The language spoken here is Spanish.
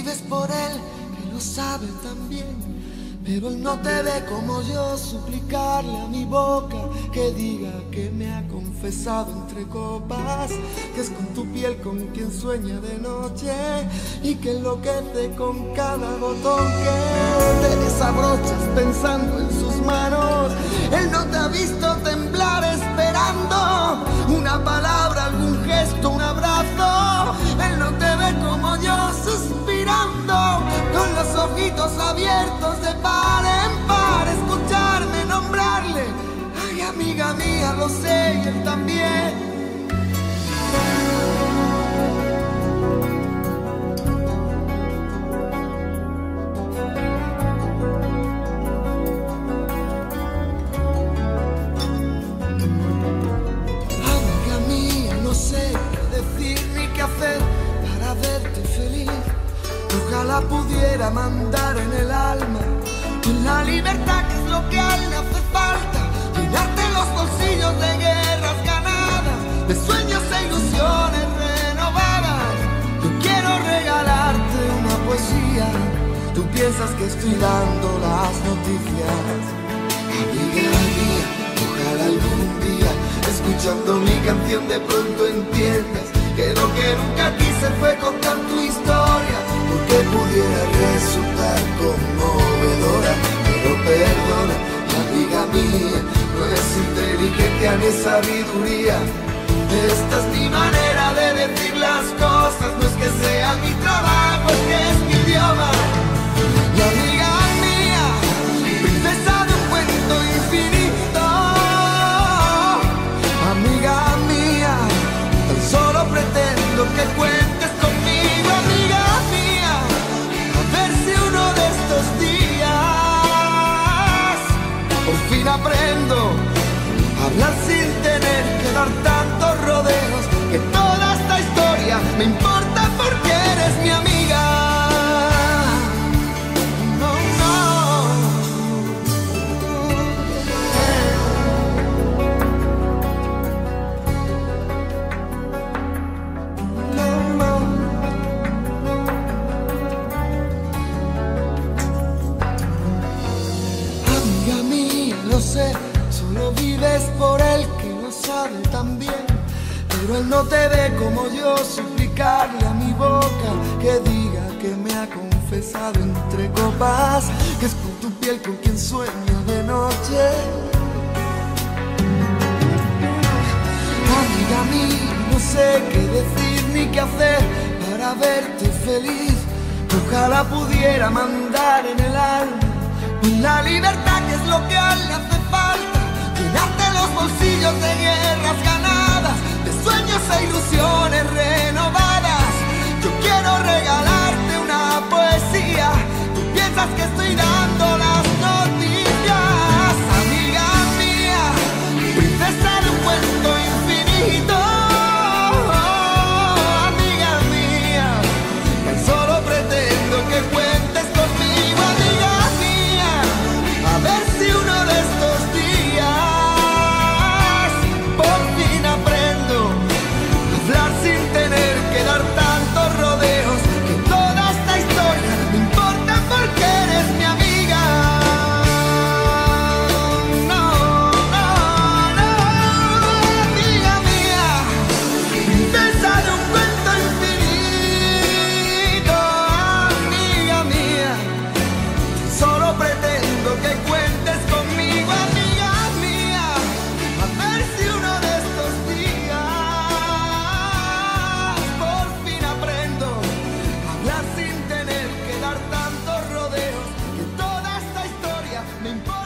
vives por él, que lo sabe también. Pero él no te ve como yo, suplicarle a mi boca que diga que me ha confesado entre copas, que es con tu piel con quien sueña de noche y que enloquece con cada botón que te desabrochas pensando en sus manos. Él no te ha visto temblar esperando una palabra, algún gesto, un abrazo. Él no te ve como yo suspirando con los ojitos abiertos de par en par, escucharme nombrarle. Ay, amiga mía, lo sé y él también. Amiga mía, no sé qué decir ni qué hacer para verte feliz. Ojalá pudiera mandar en el alma la libertad, que es lo que a él le hace falta. Llenarte los bolsillos de guerras ganadas, de sueños e ilusiones renovadas. Yo quiero regalarte una poesía. Tú piensas que estoy dando las noticias. Amiga mía, ojalá algún día, escuchando mi canción, de pronto entiendas que lo que nunca quise fue contar tu historia, porque pudiera resultar conmovedora. Pero perdona, amiga mía, no es inteligencia ni sabiduría. Esta es mi manera de decir las cosas, no es que sea mi trabajo, es que es mi idioma. Y amiga mía, princesa de un cuento infinito, amiga mía, tan solo pretendo que cuentes conmigo, amiga mía, a ver si uno de estos días por fin aprendo a hablar sin tener que dar tantos rodeos, que toda esta historia me importa porque eres mi amiga. Solo vives por él, que lo sabe también. Pero él no te ve como yo, suplicarle a mi boca que diga que me ha confesado entre copas, que es por tu piel con quien sueño de noche. Amiga mía, no sé qué decir ni qué hacer para verte feliz. Ojalá pudiera mandar en el alma la libertad, que es lo que a él le hace falta. Llenarte los bolsillos de guerras ganadas, de sueños e ilusiones renovadas. Yo quiero regalarte una poesía. Tú piensas que estoy dando las noticias. Amiga mía, princesa de un cuento infinito, amiga mía, tan solo pretendo que cuentes conmigo, amiga mía, a ver si uno de estos días por fin aprendo a hablar sin tener que dar tantos rodeos, que toda esta historia me importa porque eres mi amiga. No, no, no, amiga mía, princesa de un cuento infinito, amiga mía, solo pretendo que cuentes conmigo, amiga mía, a ver si uno de estos días por fin aprendo a hablar sin tener que dar tantos rodeos, que toda esta historia me importa.